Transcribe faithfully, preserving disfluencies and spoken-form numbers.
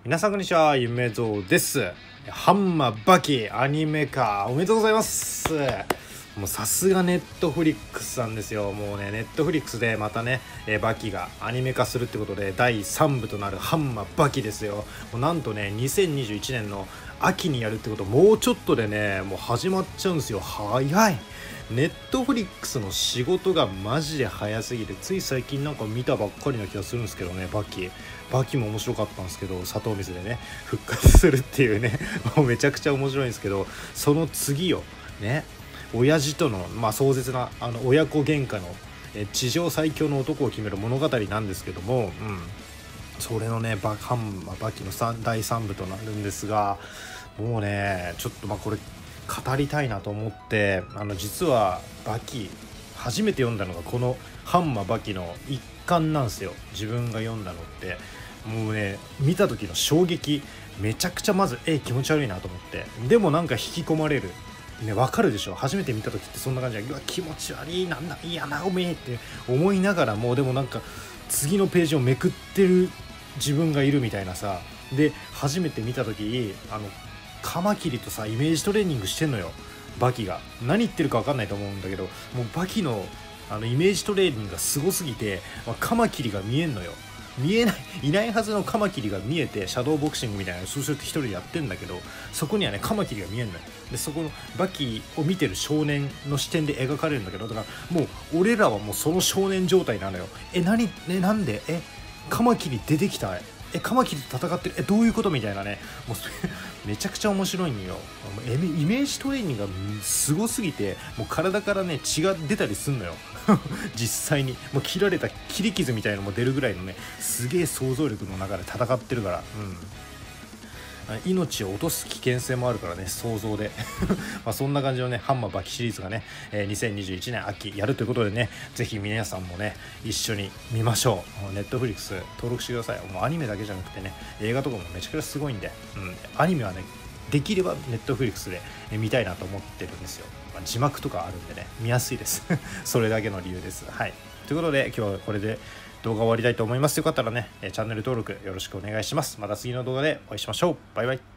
皆さんこんにちは、夢蔵です。ハンマーバキアニメ化おめでとうございます。もうさすがネットフリックスさんですよ。もうねネットフリックスでまたね、えー、バキがアニメ化するってことでだいさんぶとなるハンマーバキですよ。もうなんとねにせんにじゅういちねんの秋にやるってこと、もうちょっとでねもう始まっちゃうんですよ。早い。ネットフリックスの仕事がマジで早すぎる。つい最近なんか見たばっかりな気がするんですけどね。バキバキも面白かったんですけど、砂糖水でね復活するっていうねもうめちゃくちゃ面白いんですけど、その次よね、親父との、まあ、壮絶なあの親子喧嘩のえ地上最強の男を決める物語なんですけども、うん、それのねバハンマーバキのだいさんぶとなるんですが、もうねちょっとまあこれ語りたいなと思って、あの実はバキ初めて読んだのがこのハンマーバキの一巻なんですよ。自分が読んだのってもうね見た時の衝撃めちゃくちゃまずえ気持ち悪いなと思って、でもなんか引き込まれるね、わかるでしょ。初めて見た時ってそんな感じで、うわ気持ち悪いなんだいやなおめえって思いながらも、でもなんか次のページをめくってる自分がいるみたいなさ。で初めて見た時あのカマキリとさイメージトレーニングしてんのよ。バキが何言ってるか分かんないと思うんだけど、もうバキのあのイメージトレーニングがすごすぎて、まあ、カマキリが見えんのよ。見えないいないはずのカマキリが見えて、シャドーボクシングみたいなそうすると一人でやってんだけど、そこにはねカマキリが見えんのよ。でそこのバキを見てる少年の視点で描かれるんだけど、だからもう俺らはもうその少年状態なのよ。え何ねなんでえカマキリ出てきたえカマキリと戦ってるえどういうことみたいなね。もうそれめちゃくちゃ面白いんよ。イメージトレーニングがすごすぎて、もう体からね血が出たりすんのよ実際にもう切られた切り傷みたいなのも出るぐらいのねすげえ想像力の中で戦ってるから、うん命を落とす危険性もあるからね、想像でまあそんな感じのねハンマーバキシリーズがね、えー、にせんにじゅういちねん秋やるということでね、ぜひ皆さんもね一緒に見ましょう。ネットフリックス登録してください。もうアニメだけじゃなくてね映画とかもめちゃくちゃすごいんで、うん、アニメはねできればネットフリックスで見たいなと思ってるんですよ。まあ、字幕とかあるんでね見やすいですそれだけの理由です。はい、ということで今日はこれで動画終わりたいと思います。よかったらねチャンネル登録よろしくお願いします。また次の動画でお会いしましょう。バイバイ。